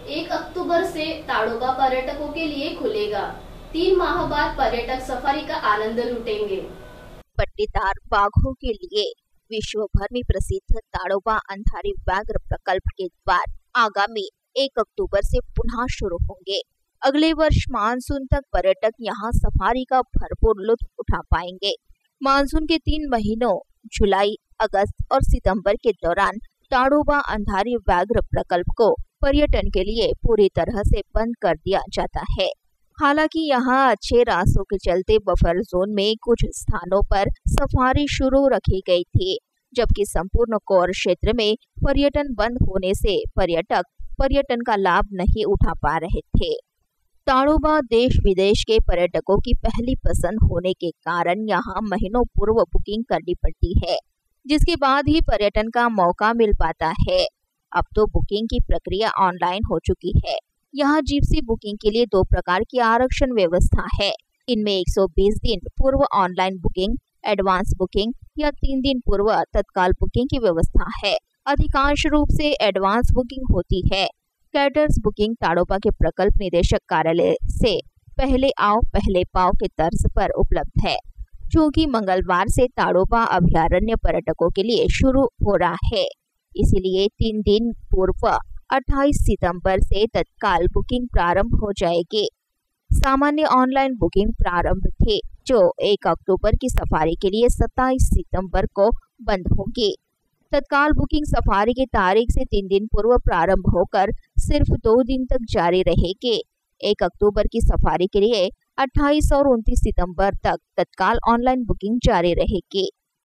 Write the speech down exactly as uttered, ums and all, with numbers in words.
एक अक्टूबर से ताड़ोबा पर्यटकों के लिए खुलेगा। तीन माह बाद पर्यटक सफारी का आनंद लूटेंगे। पट्टीदार बाघों के लिए विश्व भर में प्रसिद्ध ताड़ोबा अंधारी व्याघ्र प्रकल्प के द्वार आगामी एक अक्टूबर से पुनः शुरू होंगे। अगले वर्ष मानसून तक पर्यटक यहां सफारी का भरपूर लुत्फ उठा पाएंगे। मानसून के तीन महीनों जुलाई, अगस्त और सितंबर के दौरान ताड़ोबा अंधारी व्याघ्र प्रकल्प को पर्यटन के लिए पूरी तरह से बंद कर दिया जाता है। हालांकि यहां अच्छे रास्तों के चलते बफर जोन में कुछ स्थानों पर सफारी शुरू रखी गई थी, जबकि संपूर्ण कोर क्षेत्र में पर्यटन बंद होने से पर्यटक पर्यटन का लाभ नहीं उठा पा रहे थे। ताड़ोबा देश विदेश के पर्यटकों की पहली पसंद होने के कारण यहां महीनों पूर्व बुकिंग करनी पड़ती है, जिसके बाद ही पर्यटन का मौका मिल पाता है। अब तो बुकिंग की प्रक्रिया ऑनलाइन हो चुकी है। यहाँ जिप्सी बुकिंग के लिए दो प्रकार की आरक्षण व्यवस्था है। इनमें एक सौ बीस दिन पूर्व ऑनलाइन बुकिंग, एडवांस बुकिंग या तीन दिन पूर्व तत्काल बुकिंग की व्यवस्था है। अधिकांश रूप से एडवांस बुकिंग होती है। कैटर्स बुकिंग ताड़ोबा के प्रकल्प निदेशक कार्यालय से पहले आओ पहले पाओ के तर्ज पर उपलब्ध है। चूँकि मंगलवार से ताड़ोबा अभयारण्य पर्यटकों के लिए शुरू हो रहा है, इसलिए तीन दिन पूर्व अट्ठाईस सितंबर से तत्काल बुकिंग प्रारंभ हो जाएगी। सामान्य ऑनलाइन बुकिंग प्रारंभ थी, जो एक अक्टूबर की सफारी के लिए सत्ताईस सितंबर को बंद होगी। तत्काल बुकिंग सफारी की तारीख से तीन दिन पूर्व प्रारंभ होकर सिर्फ दो दिन तक जारी रहेगी। एक अक्टूबर की सफारी के लिए अट्ठाईस और उनतीस सितंबर तक तत्काल ऑनलाइन बुकिंग जारी रहेगी।